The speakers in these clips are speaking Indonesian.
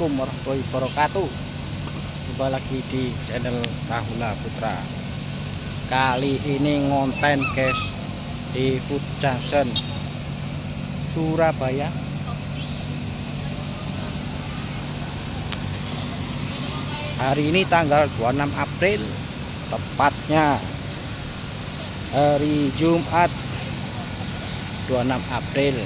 Assalamualaikum warahmatullahi wabarakatuh. Jumpa lagi di channel Rahula Putra. Kali ini ngonten guys di Food Junction Surabaya. Hari ini tanggal 26 April, tepatnya hari Jumat 26 April.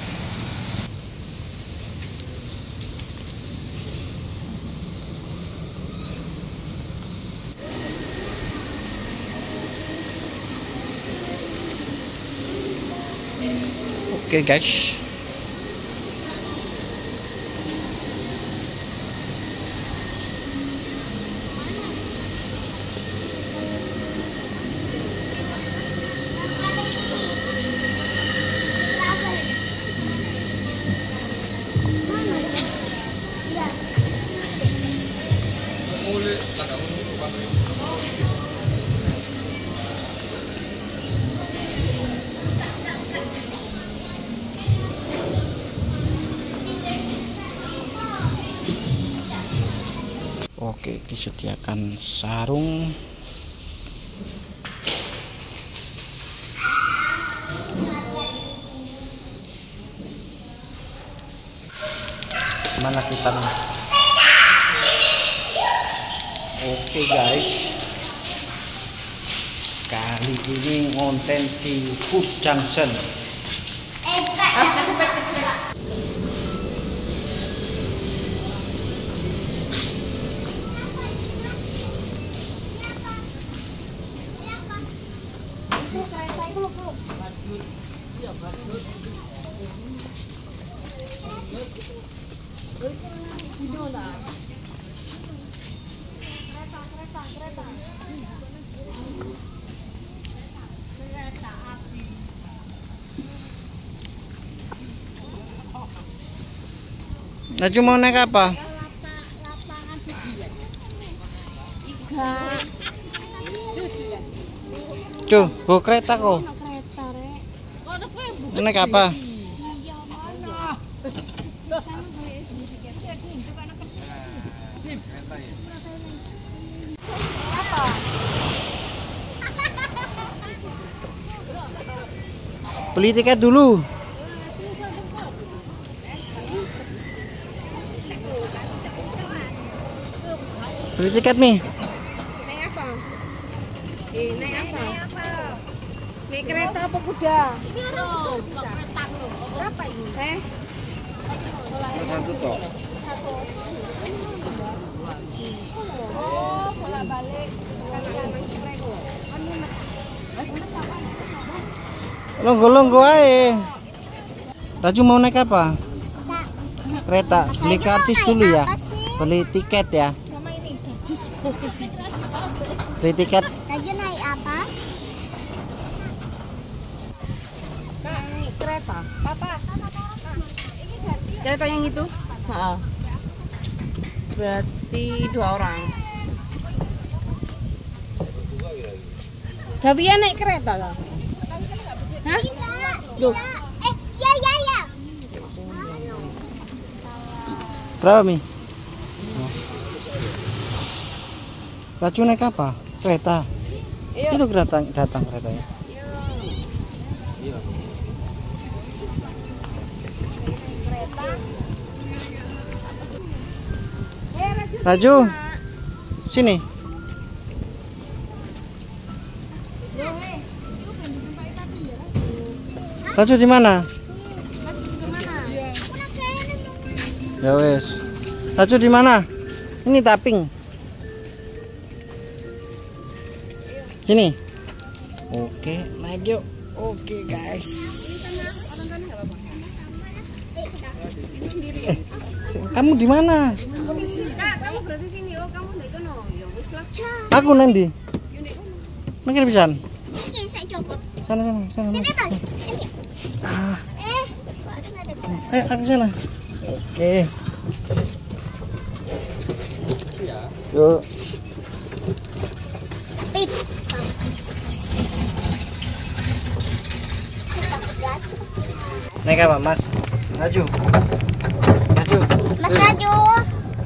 Oke guys, oke, disediakan sarung. Mana kita nih? Oke guys, kali ini ngonten di Food Junction. Naju mau naik apa? Cuh, bawa kereta kok. Naik apa? Beli tiket dulu. Beli tiket nih. Naik apa? Naik apa? Naik kereta apa kuda? Berapa ini? Satu toh. Oh, bola balik. Longgo-longgo ae. Raju mau naik apa? Kereta. Beli karcis dulu ya. Beli tiket ya. Beli tiket. Raju naik apa? Naik kereta. Papa. Kereta yang itu? Berarti 2 orang. Davia naik kereta lah. Hah? Duh. Ya. Berapa Mi? Raju naik apa? Kereta. Iya. Itu datang keretanya. Iya. Raju, sini. Raju di mana? Ya wes. Raju di mana? Ini tapping. Sini. Oke, naik yuk. Oke guys. Kamu di mana? Kamu berarti sini. Oh, kamu naik kono. Ya wis lah. Aku nanti. Yo nek kono. Makin pisan. Iki sak copot. Sana. Sini, Mas. Sini. Aku sana. Oke. Yuk. Pip. Naik apa, Mas? Maju. Maju. Mas Raju.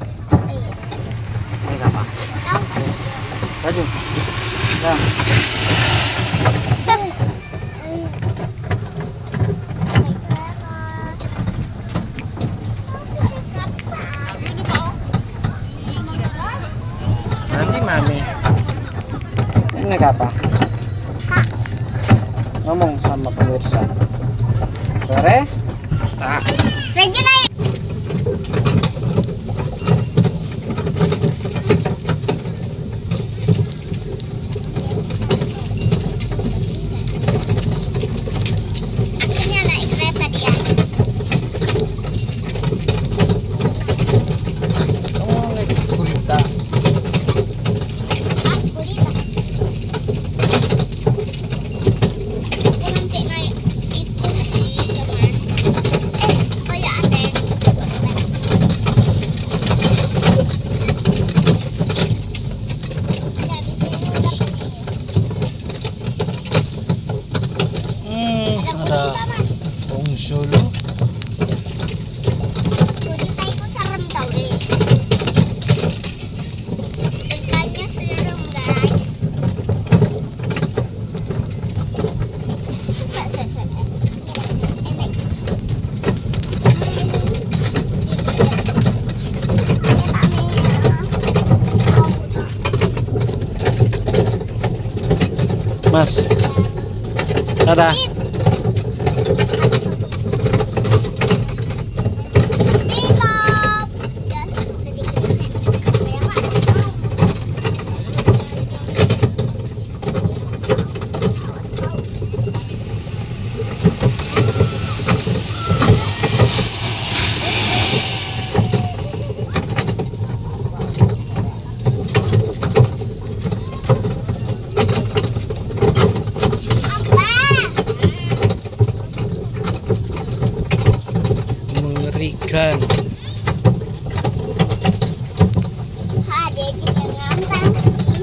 naik apa? Ngomong sama pemirsa. Sore? Tak. Rejo naik. Akhirnya naik kereta dia. Kamu naik gurita. Ah, gurita. Aku nanti naik itu sih, teman. Kayak ada yang nggak di sini udah Ada gurita, Mas. Solo. Gurita itu serem tau deh. Ikannya serem, guys. Set. Enak. Mas. Dadah. Mengerikan. Dia juga ngambang sih.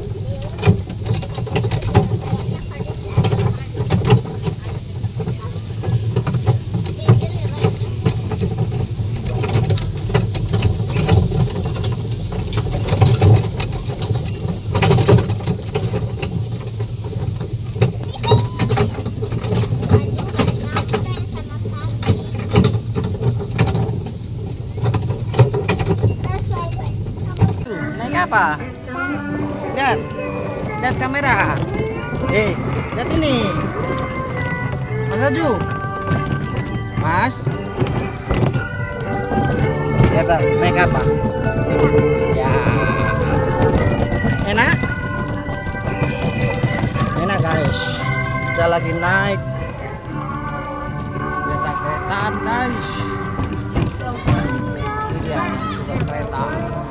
Naik apa? Lihat. Lihat kamera. Lihat ini. Mas Aju. Mas. Lihat naik apa? Ya. Enak? Enak, guys. Kita lagi naik kereta-keretaan, guys. Ini dia sudah kereta.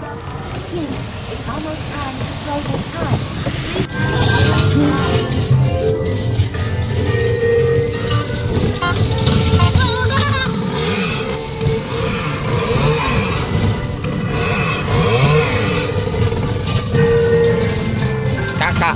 Kakak.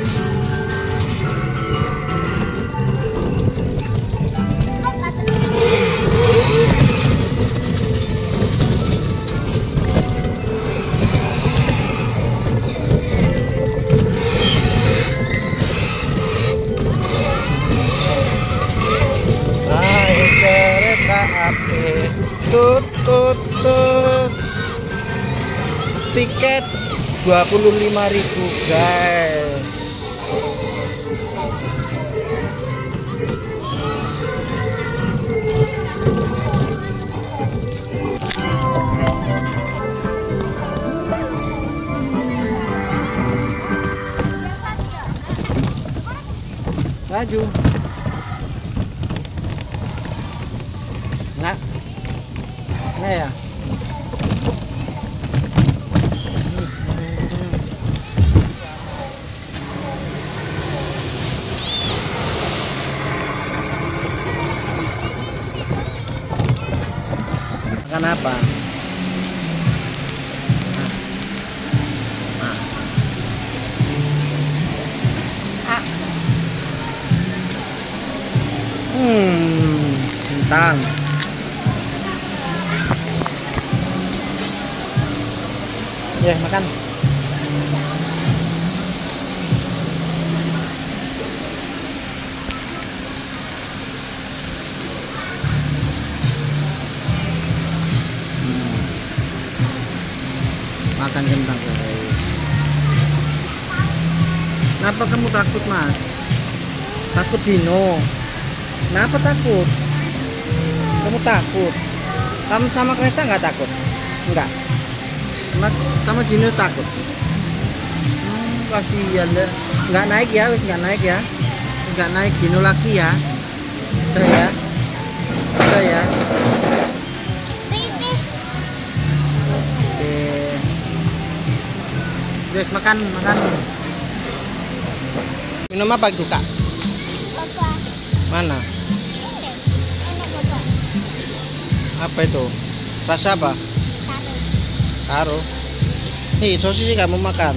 Naik kereta api, tut. Tiket 25.000, guys. Laju. Nah ya. Makan apa? Kentang. Ya, makan. Makan kentang, guys. Kenapa kamu takut, Mas? Takut dino. Kenapa takut? Kamu takut? Kamu sama kereta nggak takut? Enggak. Kamu dino takut? Kasihan deh. Nggak naik ya, wis nggak naik ya. Nggak naik dino lagi ya. Udah ya. Udah ya. Oke. Guys, makan. Minum apa itu, Kak? Mana? Apa itu? Rasa apa? Karo. Nih, sosis kamu makan.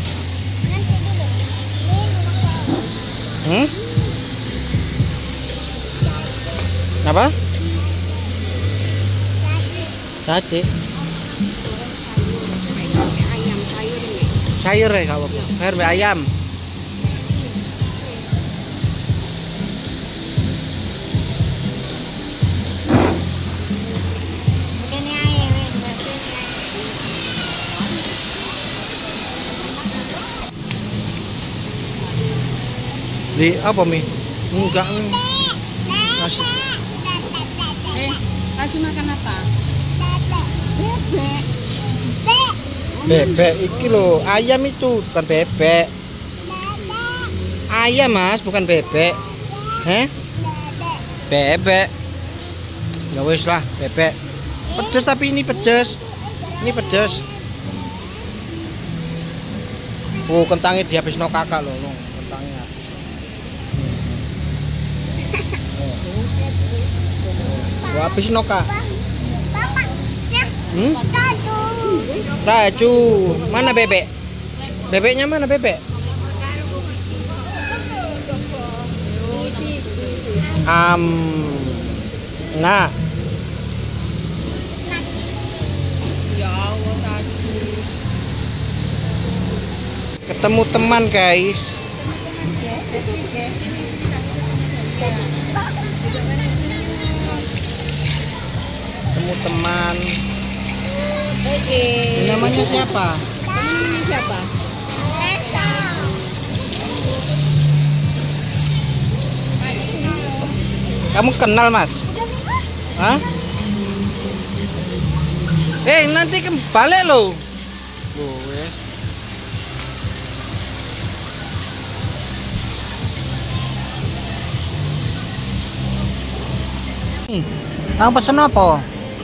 Apa? Sate. Sayur ya kalau sayur be ayam. Di apa Mi? Enggak. Nasi. Kaju makan apa? Bebek. Bebek iki lo, ayam itu bukan bebek. Ayam Mas, bukan bebek. Bebek. Ya wis lah, bebek. Pedes tapi ini pedes. Ini pedes. Oh, kentangnya dihabisno kakak loh, kentangnya. Wah, habisno Kak. Raju. Mana bebek? Bebeknya mana bebek? Nah. Ketemu teman, guys. Ketemu teman. Ini namanya siapa? Siapa? Kamu kenal Mas? Hah? Nanti balik loh. Kamu pesen apa?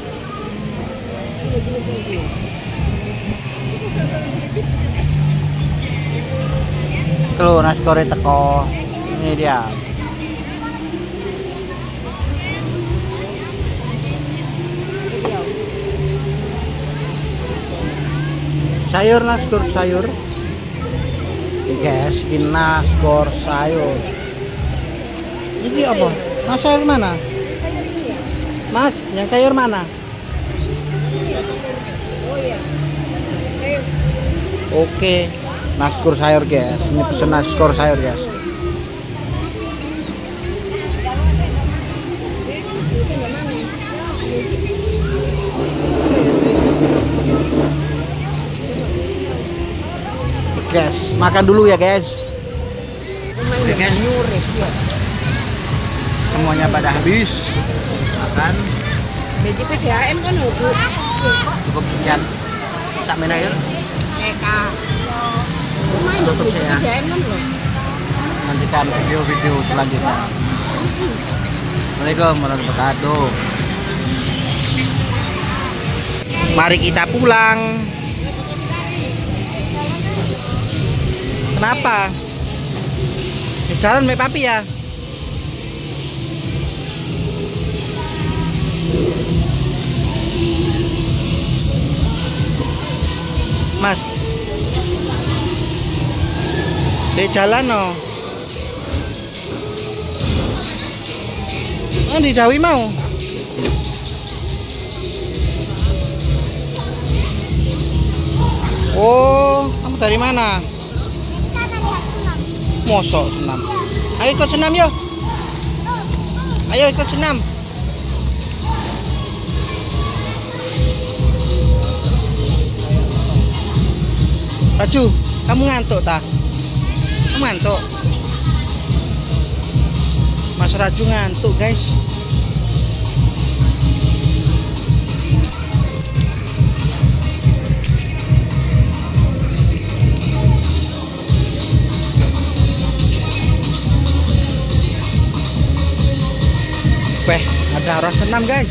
Tuh nasi goreng teko. Ini dia. Sayur nasgor sayur. Guys, ini nasgor sayur. Ini apa? Mas sayur mana? Mas, yang sayur mana? Oke, nasgor sayur guys. Ini pesen nasgor sayur guys. Guys, makan dulu ya guys. Oke guys, semuanya pada habis makan. Biji PDAM kan Bu. Cukup sekian. Tak main air. Eka. Main Tutup ya. PDAM kan loh. Nantikan video-video selanjutnya. Assalamualaikum warahmatullahi wabarakatuh. Mari kita pulang. Kenapa? Jalan sama papi ya? Mas, di jalan no? Oh, di Jawi mau? Oh, kamu dari mana? Mosok senam. Ayo ikut senam yuk. Ayo ikut senam. Raju, kamu ngantuk tak? Ngantuk. Mas Raju ngantuk, guys. Weh, ada orang senam, guys.